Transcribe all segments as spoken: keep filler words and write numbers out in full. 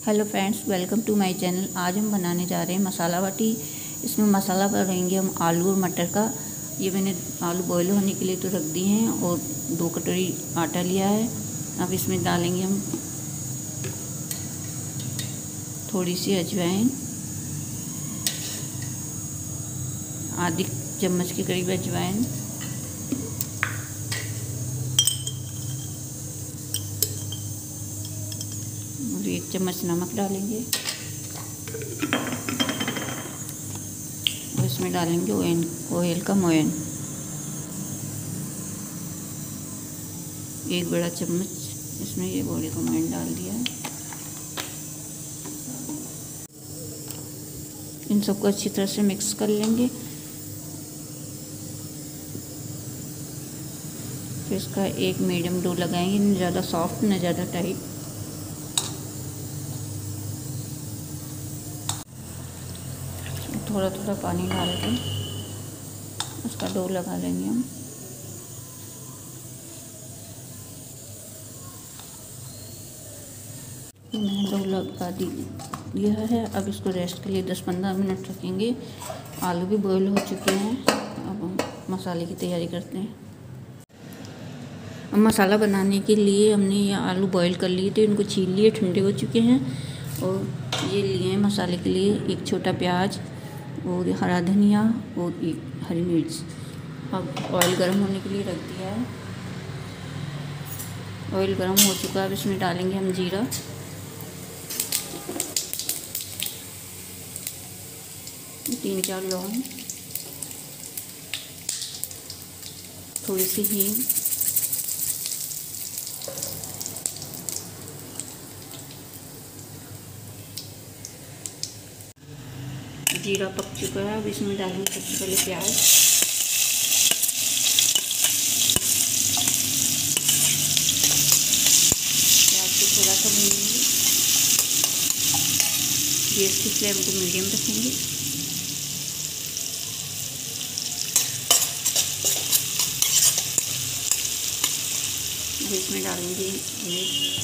Hello friends, welcome to my channel. आज हम बनाने जा रहे हैं मसाला बाटी। इसमें मसाला बनाएंगे हम आलू और मटर का। ये मैंने आलू बॉईल होने के लिए तो रख दिए हैं और दो कटोरी आटा लिया है। अब इसमें डालेंगे हम थोड़ी सी अजवाइन, आधी चम्मच के करीब अजवाइन, और एक चम्मच नमक डालेंगे और इसमें डालेंगे ऑयल ऑयल का मोयन, एक बड़ा चम्मच इसमें ये ऑयल का मोयन डाल दिया है। इन सबको अच्छी तरह से मिक्स कर लेंगे। फिर इसका एक मीडियम डो लगाएंगे, न ज़्यादा सॉफ्ट न ज़्यादा टाइट। थोड़ा थोड़ा पानी डाल के उसका डो लगा लेंगे हम। मैंने डो लगा दी दिया है। अब इसको रेस्ट के लिए दस पंद्रह मिनट रखेंगे। आलू भी बॉईल हो चुके हैं। अब हम मसाले की तैयारी करते हैं। अब मसाला बनाने के लिए हमने ये आलू बॉईल कर लिए थे, इनको छील लिए, ठंडे हो चुके हैं। और ये लिए हैं मसाले के लिए एक छोटा प्याज और हरा धनिया और एक हरी मिर्च। अब ऑयल गर्म होने के लिए रख दिया है। ऑयल गर्म हो चुका है। अब इसमें डालेंगे हम जीरा, तीन चार लौंग, थोड़ी सी हींग, जीरा पक चुका है। अब इसमें डालेंगे सबसे पहले प्याज, प्याज को थोड़ा सा भूनेंगे। गैस की फ्लेम को मीडियम रखेंगे। अब इसमें डालेंगे मिर्च,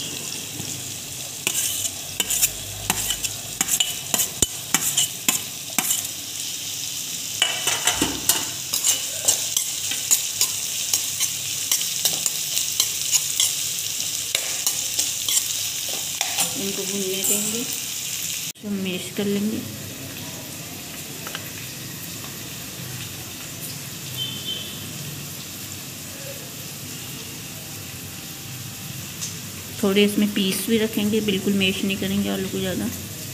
इनको भूनने देंगे, तो मैश कर लेंगे। थोड़े इसमें पीस भी रखेंगे, बिल्कुल मैश नहीं करेंगे आलू को ज़्यादा।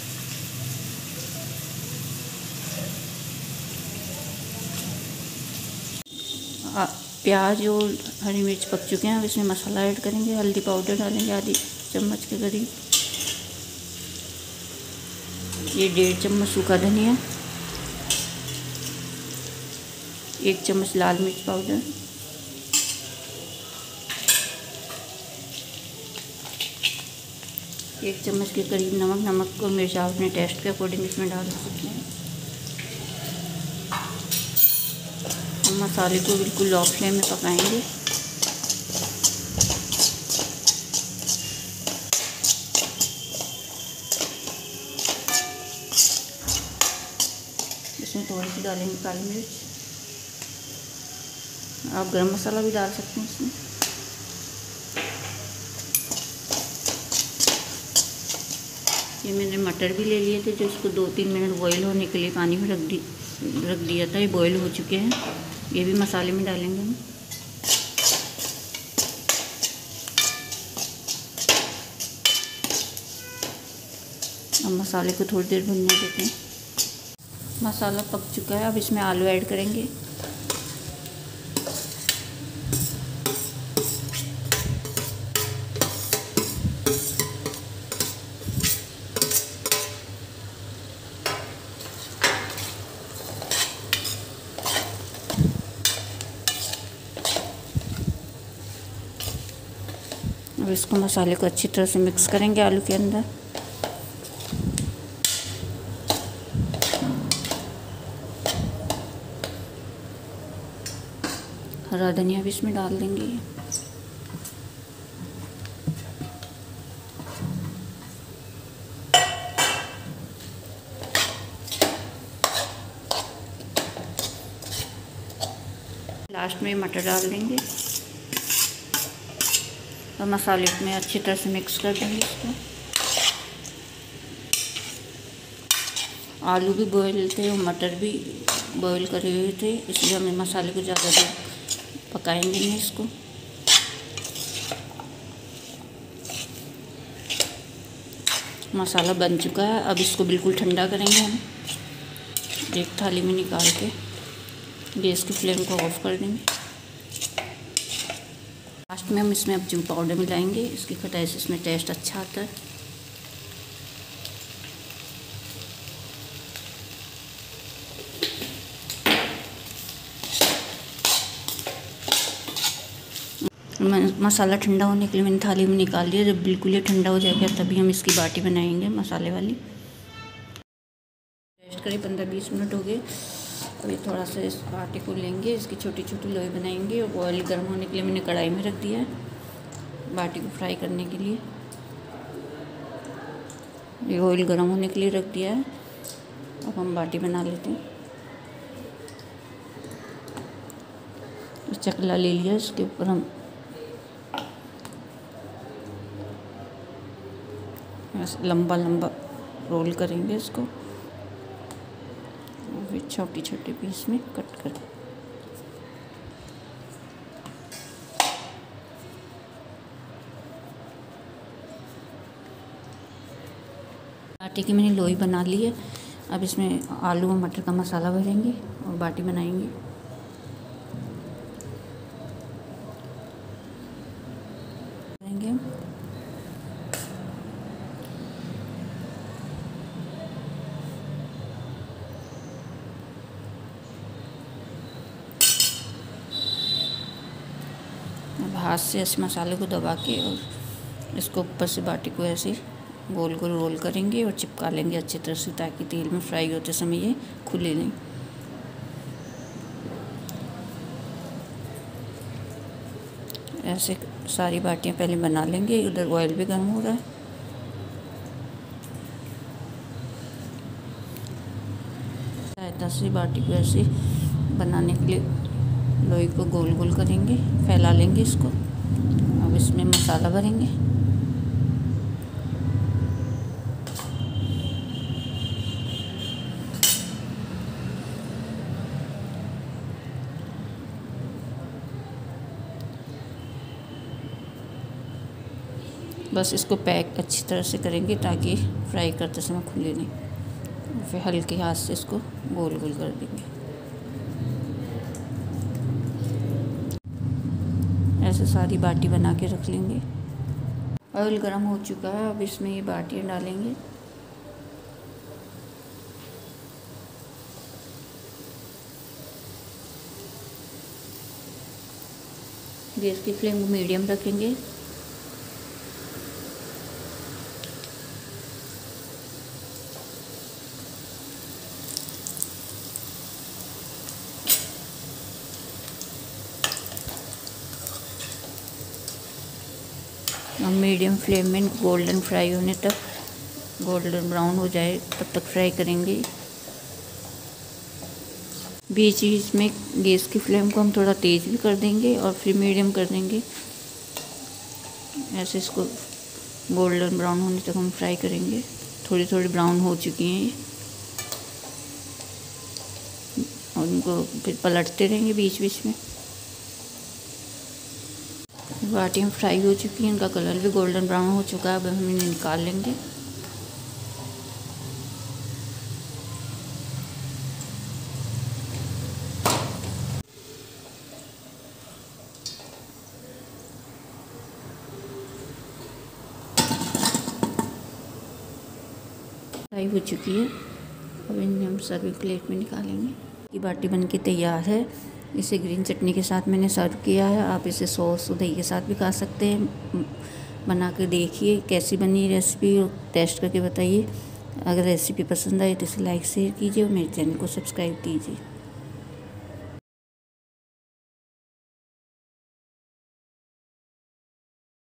प्याज और हरी मिर्च पक चुके हैं। अब इसमें मसाला ऐड करेंगे। हल्दी पाउडर डालेंगे आधी चम्मच के करीब, ये डेढ़ चम्मच सूखा धनिया, एक चम्मच लाल मिर्च पाउडर, एक चम्मच के करीब नमक। नमक और मिर्च आप अपने टेस्ट के अकॉर्डिंग इसमें डाल सकते हैं। हम मसाले को बिल्कुल लो फ्लेम में पकाएंगे। इसमें थोड़ी सी डालेंगे काली मिर्च। आप गरम मसाला भी डाल सकते हैं इसमें। ये मैंने मटर भी ले लिए थे, जो इसको दो तीन मिनट बॉईल होने के लिए पानी में रख दी रख दिया था। ये बॉईल हो चुके हैं। ये भी मसाले में डालेंगे हम। अब मसाले को थोड़ी देर भुनने देते हैं। मसाला पक चुका है। अब इसमें आलू ऐड करेंगे। अब इसको मसाले को अच्छी तरह से मिक्स करेंगे आलू के अंदर। हरा धनिया भी इसमें डाल देंगे। लास्ट में मटर डाल देंगे और मसाले में अच्छी तरह से मिक्स कर देंगे इसको। आलू भी बॉयल थे और मटर भी बॉयल करे हुए थे, इसलिए हमें मसाले को ज़्यादा देर पकाएंगे नहीं इसको। मसाला बन चुका है, अब इसको बिल्कुल ठंडा करेंगे हम एक थाली में निकाल के। गैस की फ्लेम को ऑफ कर देंगे। लास्ट में हम इसमें अमचूर पाउडर मिलाएंगे, इसकी खटाई से इसमें टेस्ट अच्छा आता है। मसाला ठंडा होने के लिए मैंने थाली में निकाल दिया। जब बिल्कुल ही ठंडा हो जाएगा तभी हम इसकी बाटी बनाएंगे मसाले वाली। रेस्ट करें, पंद्रह बीस मिनट हो गए। अभी थोड़ा सा इस आटे को लेंगे, इसकी छोटी छोटी लोई बनाएंगे और ऑयल गर्म होने के लिए मैंने कढ़ाई में रख दिया है बाटी को फ्राई करने के लिए। ये ऑयल गर्म होने के लिए रख दिया है। अब हम बाटी बना लेते हैं। चकला ले लिया, इसके ऊपर हम लंबा लंबा रोल करेंगे इसको, फिर छोटी छोटी पीस में कट कर। आटे की मैंने लोई बना ली है। अब इसमें आलू और मटर का मसाला भरेंगे और बाटी बनाएंगे। अब हाथ से इस मसाले को दबा के और इसको ऊपर से बाटी को ऐसे गोल गोल रोल करेंगे और चिपका लेंगे अच्छी तरह से, ताकि तेल में फ्राई होते समय ये खुले नहीं। ऐसे सारी बाटियां पहले बना लेंगे। उधर ऑयल भी गर्म हो रहा है। सहायता से बाटी को ऐसे बनाने के लिए लोई को गोल गोल करेंगे, फैला लेंगे इसको। अब इसमें मसाला भरेंगे। बस इसको पैक अच्छी तरह से करेंगे ताकि फ्राई करते समय खुले नहीं। फिर हल्के हाथ से इसको गोल गोल कर देंगे। ऐसे सारी बाटी बना के रख लेंगे। ऑयल गर्म हो चुका है, अब इसमें ये बाटियाँ डालेंगे। गैस की फ्लेम को मीडियम रखेंगे। हम मीडियम फ्लेम में गोल्डन फ्राई होने तक, गोल्डन ब्राउन हो जाए तब तक फ्राई करेंगे। बीच बीच में गैस की फ्लेम को हम थोड़ा तेज़ भी कर देंगे और फिर मीडियम कर देंगे। ऐसे इसको गोल्डन ब्राउन होने तक हम फ्राई करेंगे। थोड़ी थोड़ी ब्राउन हो चुकी हैं ये, और उनको फिर पलटते रहेंगे बीच बीच में। बाटियाँ फ्राई हो चुकी हैं, इनका कलर भी गोल्डन ब्राउन हो चुका है। अब हम इन्हें निकाल लेंगे। फ्राई हो चुकी है, अब इन्हें हम सर्विंग प्लेट में निकालेंगे। ये बाटी बनके तैयार है। इसे ग्रीन चटनी के साथ मैंने सर्व किया है। आप इसे सॉस और दही के साथ भी खा सकते हैं। बना कर देखिए कैसी बनी रेसिपी और टेस्ट करके बताइए। अगर रेसिपी पसंद आए तो इसे लाइक शेयर कीजिए और मेरे चैनल को सब्सक्राइब कीजिए।